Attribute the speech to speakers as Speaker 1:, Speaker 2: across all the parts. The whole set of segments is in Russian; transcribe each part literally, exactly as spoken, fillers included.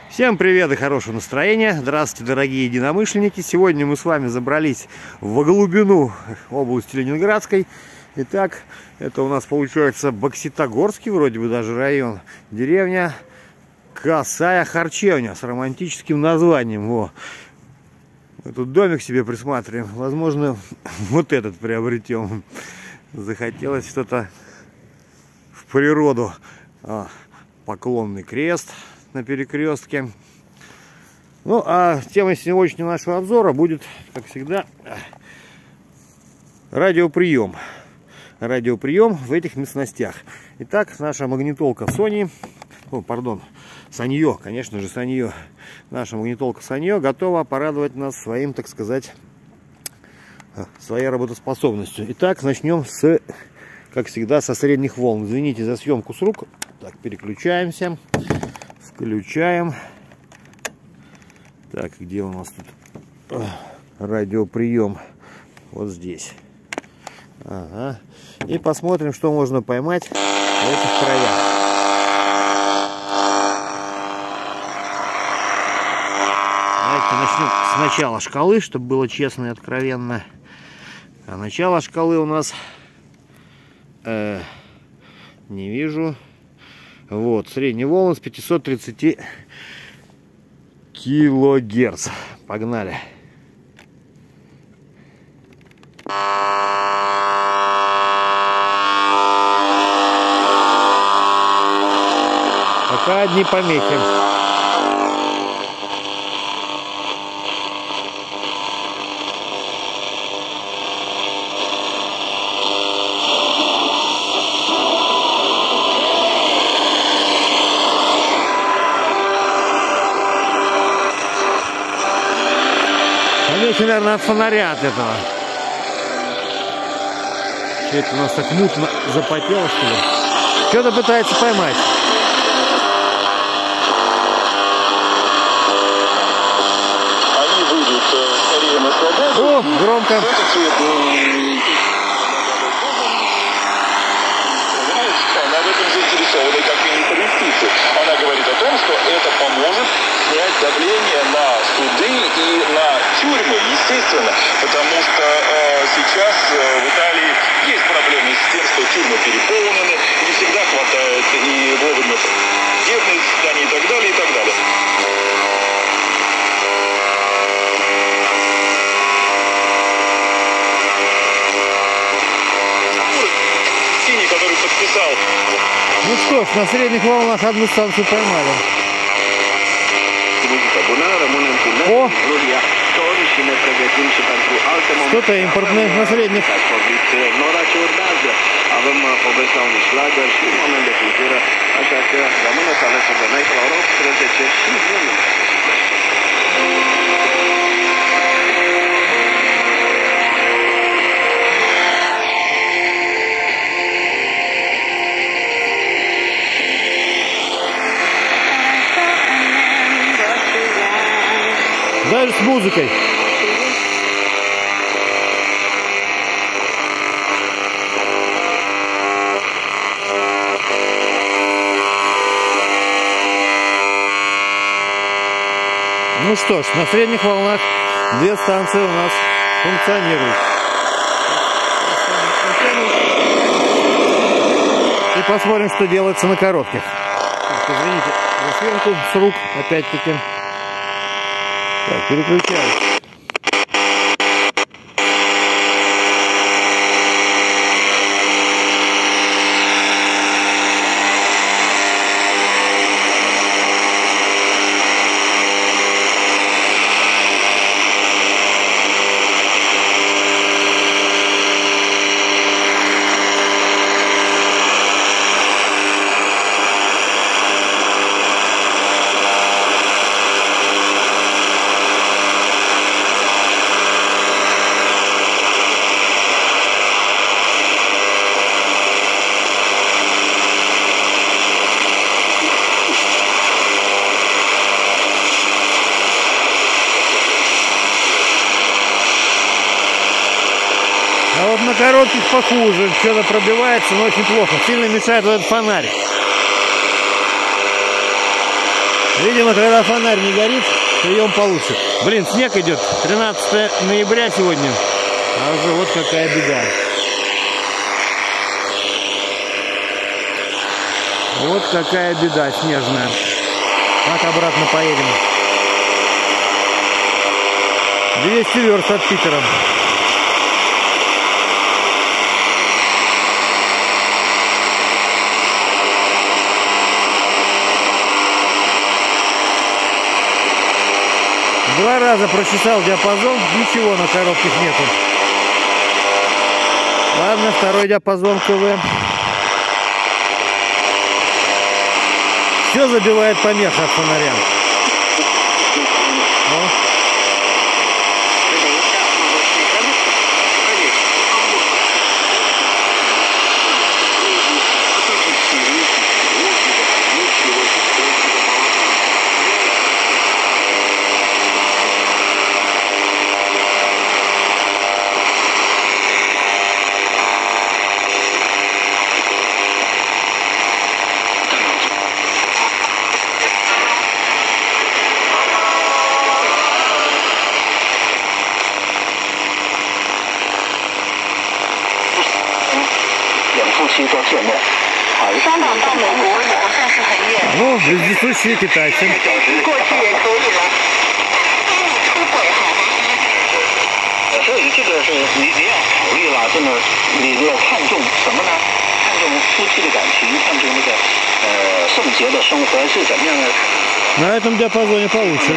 Speaker 1: Всем привет и хорошего настроения. Здравствуйте, дорогие единомышленники. Сегодня мы с вами забрались во глубину области Ленинградской. Итак, это у нас получается Бокситогорский, вроде бы даже район. Деревня Косая Харчевня с романтическим названием. Во. Мы тут домик себе присматриваем. Возможно, вот этот приобретем. Захотелось что-то в природу. А, поклонный крест на перекрестке. Ну, а тема сегодняшнего нашего обзора будет, как всегда, радиоприем. Радиоприем в этих местностях. Итак, наша магнитолка Sony, о, пардон, Sanyo, конечно же, Sanyo. Наша магнитолка Sanyo готова порадовать нас своим, так сказать, своей работоспособностью. Итак, начнем с, как всегда, со средних волн. Извините за съемку с рук. Так, переключаемся. Включаем. Так, где у нас тут радиоприем? Вот здесь. Ага. И посмотрим, что можно поймать в этих краях. Давайте начнем с начала шкалы, чтобы было честно и откровенно. А начало шкалы у нас э, не вижу. Вот, средняя волна с пятисот тридцати килогерц. Погнали. Пока одни помехи. Помехи, наверное, от фонаря от этого. Что это у нас так мутно запотело, что ли? Что-то пытается поймать.
Speaker 2: Они выйдут скорее на свободу.
Speaker 1: О, громко.
Speaker 2: Она в этом заинтересована, как и не поместится. Она говорит о том, что это поможет снять давление на суды и на тюрьмы, естественно, потому что э, сейчас э, в Италии есть проблемы с тем, что тюрьмы переполнены, не всегда хватает и вовремя судебных заседаний и так далее, и так далее. Синий, который подписал.
Speaker 1: Ну что ж, на средних волнах одну станцию поймали. О! Что-то импортное на средних. Даже с музыкой. Ну что ж, на средних волнах две станции у нас функционируют. И посмотрим, что делается на коротких. Так, извините за съемку с рук, опять-таки. Так, переключаюсь. А вот на коротких похуже, что-то пробивается, но очень плохо. Сильно мешает вот этот фонарь. Видимо, когда фонарь не горит, прием получше. Блин, снег идет. тринадцатое ноября сегодня. А уже вот какая беда. Вот какая беда снежная. Как обратно поедем? двести верст от Питера. Два раза прочесал диапазон, ничего на коротких нету. Ладно, второй диапазон КВ. Все забивает помеха от фонаря. О. Ну, вездесущие китайцы. На этом диапазоне получше.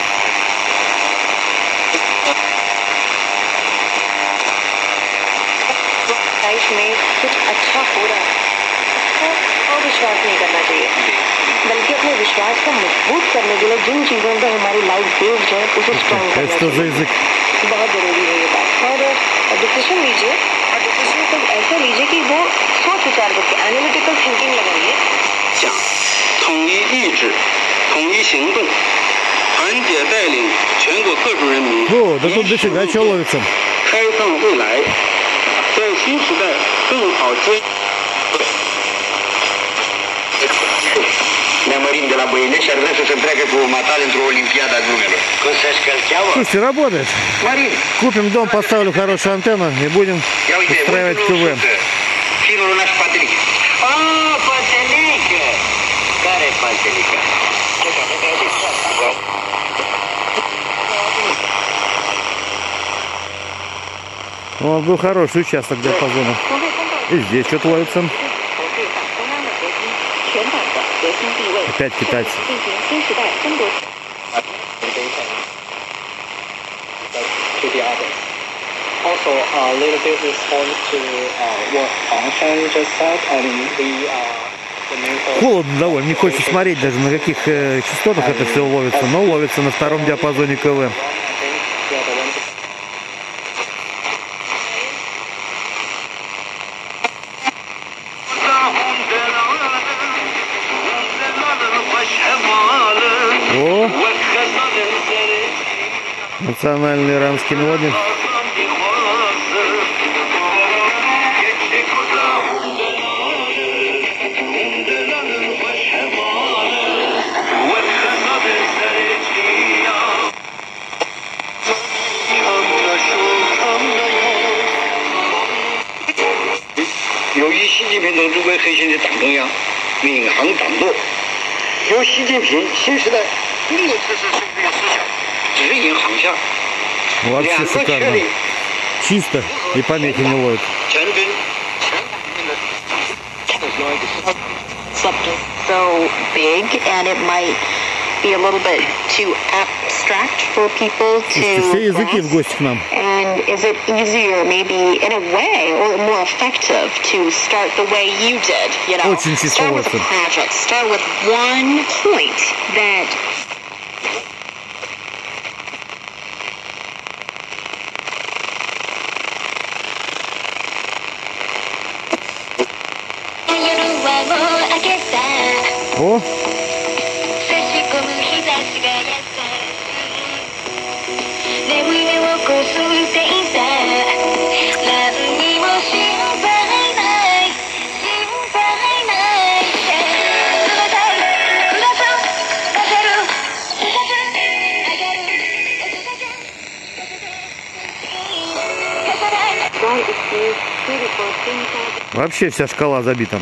Speaker 3: विश्वास नहीं करना चाहिए बल्कि अपने विश्वास को मजबूत करने के लिए जिन चीजों पे हमारी लाइफ बेस्ड है उसे स्ट्रॉन्ग करना चाहिए बहुत जरूरी है ये बात और डिसीजन लीजिए और डिसीजन को ऐसा लीजिए कि वो सोच विचार करके एनालिटिकल थिंकिंग लगाइए
Speaker 4: 统一意志统一行动团结带领全国各族人民
Speaker 1: О, да тут дофига чего ловится.
Speaker 4: 开创未来在新时代更好追
Speaker 5: Ne mărim de la Băinești și ar vrea să se întreagă cu Matal într-o olimpiadă a glumelor. Cum să-și călcheavă?
Speaker 1: Слушайте, работает.
Speaker 5: Марин!
Speaker 1: Купим дом, поставлю хорошую антенну и будем устраивать КВ.
Speaker 5: Finul ăla și Patelică. Aaa, Patelică! Care e Patelică?
Speaker 1: Вот был хороший участок диапазона. И здесь что-то ловится. Опять китайцы.
Speaker 6: Also, a little bit respond to uh, what Huang Shan just said. I mean, we are the main.
Speaker 1: Холодно довольно, не хочется смотреть даже на каких э, частотах это все ловится, но ловится на втором диапазоне КВ. О! Национальные иранские мелодии.
Speaker 5: 由于习近平同志为核心的党中央领航掌舵，由习近平新时代中国特色社会思想指引航向，
Speaker 1: Вообще шикарно. Чисто и помехи не ловит.
Speaker 3: So big and it might be a little bit too abstract for people to
Speaker 1: Все языки в гости к нам.
Speaker 3: And is it easier, maybe in a way, or more effective to start the way you did? You know,
Speaker 1: Очень чисто
Speaker 3: start with a
Speaker 1: ловится.
Speaker 3: project, start with one point that.
Speaker 1: О! Вообще вся шкала забита.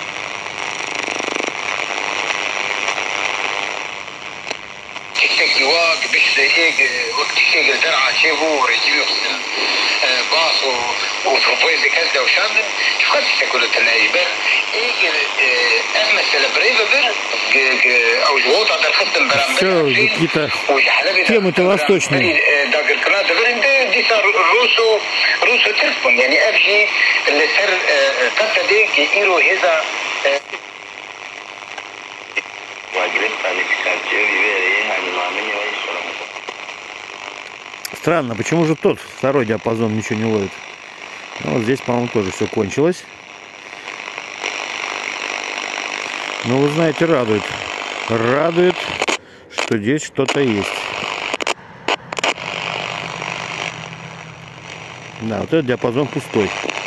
Speaker 1: Все какие-то темы-то восточные. Странно, почему же тот второй диапазон ничего не ловит? Ну, вот здесь, по-моему, тоже все кончилось. Но вы знаете, радует. Радует, что здесь что-то есть. Да, вот этот диапазон пустой.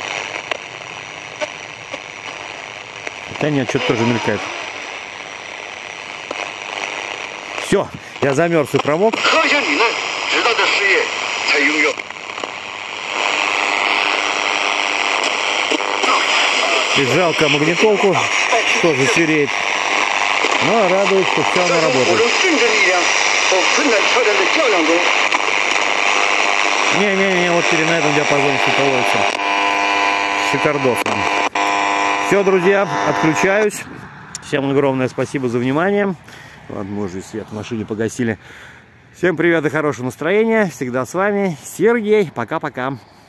Speaker 1: Хотя нет, что-то тоже мелькает. Все, я замерз и промок. И жалко магнитолку, тоже сереет. Но радует, что все она работает. Не-не-не, вот теперь на этом диапазоне что-то ловится. Шикардосно. Все, друзья, отключаюсь. Всем огромное спасибо за внимание. Ладно, мы уже свет в машине погасили. Всем привет и хорошего настроения. Всегда с вами Сергей. Пока-пока.